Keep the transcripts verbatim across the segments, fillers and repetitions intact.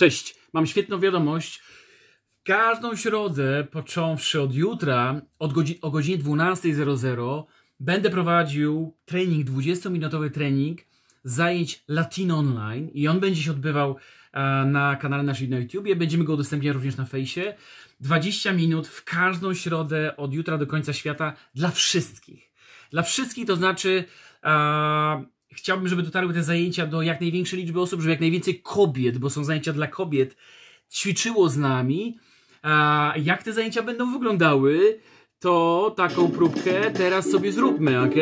Cześć, mam świetną wiadomość. W każdą środę, począwszy od jutra, od godzi o godzinie dwunastej będę prowadził trening, dwudziestominutowy trening zajęć Latino Online i on będzie się odbywał a, na kanale naszym na YouTubie. Będziemy go udostępniać również na fejsie. dwadzieścia minut w każdą środę od jutra do końca świata dla wszystkich. Dla wszystkich to znaczy... A, Chciałbym, żeby dotarły te zajęcia do jak największej liczby osób, żeby jak najwięcej kobiet, bo są zajęcia dla kobiet, ćwiczyło z nami. A jak te zajęcia będą wyglądały, to taką próbkę teraz sobie zróbmy, ok?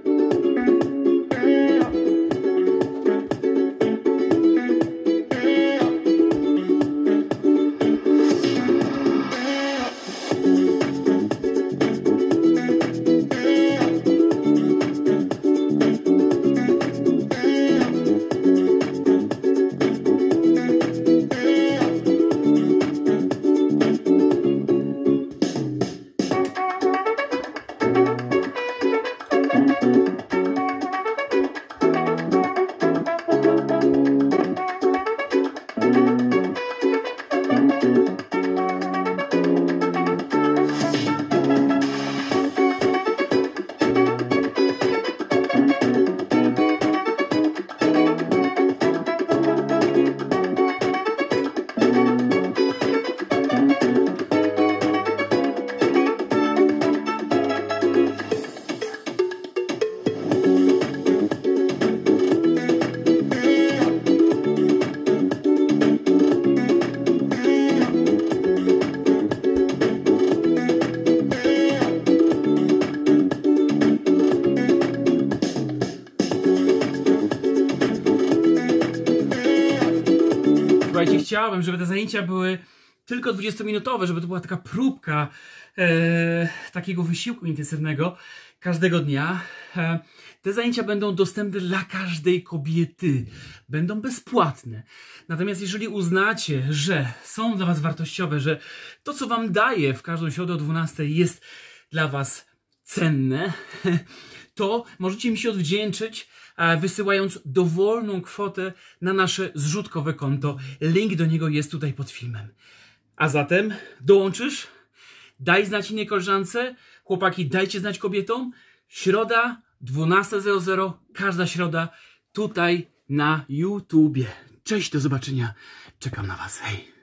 Słuchajcie, chciałbym, żeby te zajęcia były tylko dwudziestominutowe, żeby to była taka próbka e, takiego wysiłku intensywnego każdego dnia. E, te zajęcia będą dostępne dla każdej kobiety. Będą bezpłatne. Natomiast jeżeli uznacie, że są dla was wartościowe, że to, co wam daję w każdą środę o dwunastej jest dla was cenne, to możecie mi się odwdzięczyć, wysyłając dowolną kwotę na nasze zrzutkowe konto. Link do niego jest tutaj pod filmem. A zatem dołączysz? Daj znać innej koleżance. Chłopaki, dajcie znać kobietom. Środa, dwunasta, każda środa tutaj na YouTubie. Cześć, do zobaczenia. Czekam na was. Hej.